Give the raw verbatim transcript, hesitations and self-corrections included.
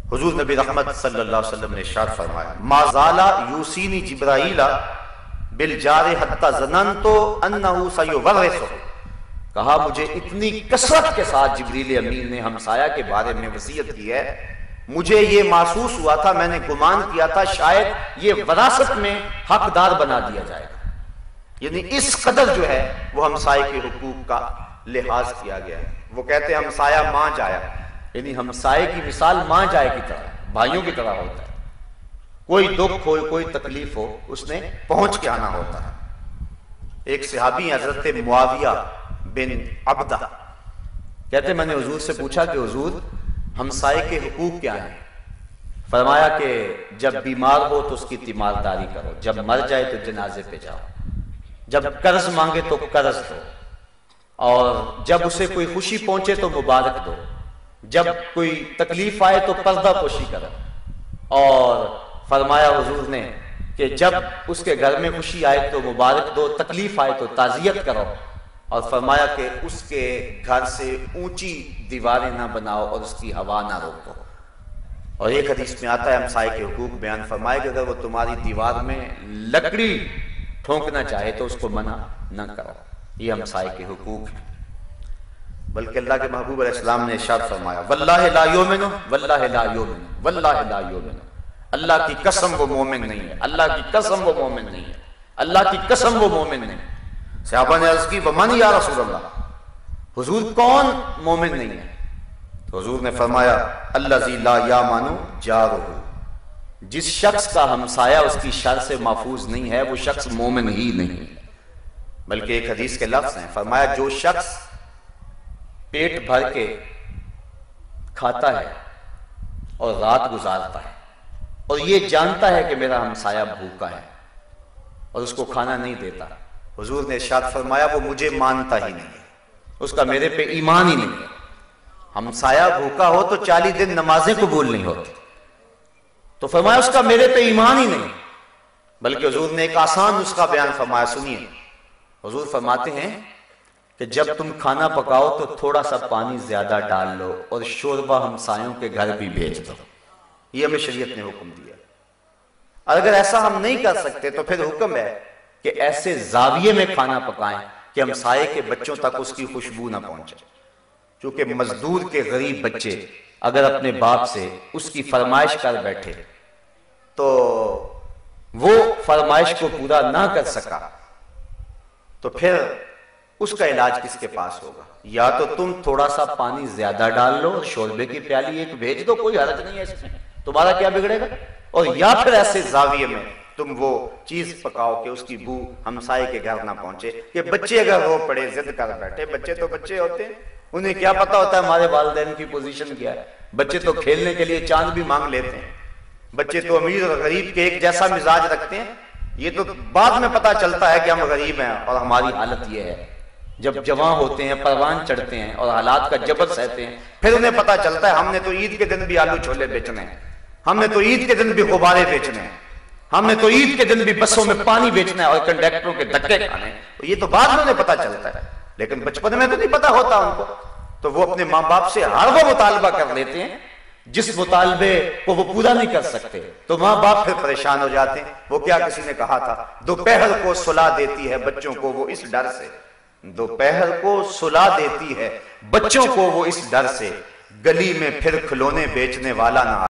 حضور نبی رحمت صلی اللہ علیہ وسلم نے ارشاد فرمایا ما زالا یوسینی جبرائیل بالجار حتی ظننت انہ سیورثہ، کہا مجھے اتنی کثرت کے ساتھ جبریل امین نے ہمسایہ کے بارے میں وصیت کی ہے، مجھے یہ محسوس ہوا تھا، میں نے گمان کیا تھا شاید یہ وراثت میں حقدار بنا دیا جائے گا۔ یعنی اس قدر جو ہے وہ ہمسائے کے حقوق کا لحاظ کیا گیا ہے۔ وہ کہتے ہیں ہمسایہ ماں جایا، یعنی ہمسائے کی مثال ماں جائے کی طرح، بھائیوں کی طرح ہوتا ہے، کوئی دکھ ہو کوئی تکلیف ہو اس نے پہنچ کے آنا ہوتا ہے۔ ایک صحابی حضرت معاویہ بن عبدہ کہتے میں نے حضور سے پوچھا کہ حضور ہمسائے کے حقوق کیا ہیں؟ فرمایا کہ جب بیمار ہو تو اس کی تیمارداری کرو، جب مر جائے تو جنازے پہ جاؤ، جب قرض مانگے تو قرض دو، اور جب اسے کوئی خوشی پہنچے تو مبارک دو، جب کوئی تکلیف آئے تو پردہ پوشی کرو، اور فرمایا حضور نے کہ جب اس کے گھر میں خوشی آئے تو مبارک دو، تکلیف آئے تو تعزیت کرو، اور فرمایا کہ اس کے گھر سے اونچی دیواریں نہ بناؤ اور اس کی ہوا نہ روکو۔ اور ایک حدیث میں آتا ہے ہمسائے کے حقوق بیان فرمائے کہ اگر وہ تمہاری دیوار میں لکڑی ٹھونکنا چاہے تو اس کو منع نہ کرو۔ یہ ہمسائے کے حقوق ہیں۔ بلکہ اللہ کے محبوب علیہ السلام نے ارشاد فرمایا واللہ لا یؤمن واللہ لا یؤمن واللہ لا یؤمن، اللہ کی قسم وہ مومن نہیں ہے، اللہ کی قسم وہ مومن نہیں ہے، اللہ کی قسم وہ مومن نہیں ہے۔ صحابہ نے عرض کی ومن یا رسول اللہ، حضور کون مومن نہیں ہے؟ تو حضور نے فرمایا الذی لا یامن جارہ، جس شخص کا ہمسایہ اس کی شر سے محفوظ نہیں ہے وہ شخص مومن ہی نہیں ہے۔ بلکہ ایک حدیث کے لفظ ہیں، فرمایا جو شخص پیٹ بھر کے کھاتا ہے اور رات گزارتا ہے اور یہ جانتا ہے کہ میرا ہمسایہ بھوکا ہے اور اس کو کھانا نہیں دیتا، حضور نے ارشاد فرمایا وہ مجھے مانتا ہی نہیں ہے، اس کا میرے پہ ایمان ہی نہیں ہے۔ ہمسایہ بھوکا ہو تو چالیس دن نمازیں قبول نہیں ہوتی، تو فرمایا اس کا میرے پہ ایمان ہی نہیں۔ بلکہ حضور نے ایک آسان نسخہ بیان فرمایا، سنیے۔ حضور فرماتے ہیں کہ جب تم کھانا پکاؤ تو تھوڑا سا پانی زیادہ ڈال لو اور شوربہ ہمسایوں کے گھر بھی بھیج دو، یہ ہمیں شریعت نے حکم دیا۔ اور اگر ایسا ہم نہیں کر سکتے تو پھر حکم ہے کہ ایسے زاویے میں کھانا پکائیں کہ ہمسائے کے بچوں تک اس کی خوشبو نہ پہنچے، چونکہ مزدور کے غریب بچے اگر اپنے باپ سے اس کی فرمائش کر بیٹھے تو وہ فرمائش کو پورا نہ کر سکا تو پھر اس کا علاج کس کے پاس ہوگا؟ یا تو تم تھوڑا سا پانی زیادہ ڈال لو، شوربے کی پیالی ایک بھیج دو، کوئی حرج نہیں ہے اس میں، تمہارا کیا بگڑے گا، اور یا پھر ایسے زاویے میں تم وہ چیز پکاؤ کہ اس کی بو ہمسائے کے گھر نہ پہنچے۔ کہ بچے اگر رو پڑے ضد کر بیٹھے، بچے تو بچے ہوتے ہیں، انہیں کیا پتا ہوتا ہے ہمارے والدین کی پوزیشن کیا ہے، بچے تو کھیلنے کے لیے چاند بھی مانگ لیتے ہیں، بچے تو امیر اور غریب کے ایک جیسا مزاج رکھتے ہیں، یہ تو بعد میں پتا چلتا ہے کہ ہم غریب ہیں اور ہماری حالت یہ ہے۔ جب جوان ہوتے ہیں، پروان چڑھتے ہیں اور حالات کا جبر سہتے ہیں، پھر انہیں پتا چلتا ہے ہم نے تو عید کے دن بھی آلو چھولے بیچنے ہیں، ہم نے تو عید کے دن بھی غبارے بیچنے ہیں، ہم نے تو عید کے دن بھی بسوں میں پانی بیچنا ہے اور کنڈکٹروں کے دھکے کھانے ہیں۔ یہ تو بعد میں انہیں پتا چلتا ہے، لیکن بچپن میں تو نہیں پتا ہوتا ان کو، تو وہ اپنے ماں باپ سے ہر وہ مطالبہ کر لیتے ہیں جس مطالبے کو وہ پورا نہیں کر سکتے، تو ماں باپ پھر پریشان ہو جاتے ہیں۔ وہ کیا کسی نے کہا تھا دوپہر کو سلا دیتی ہے بچوں کو وہ اس ڈر سے، دوپہر کو سلا دیتی ہے بچوں کو وہ اس ڈر سے، گلی میں پھر کھلونے بیچنے والا نہ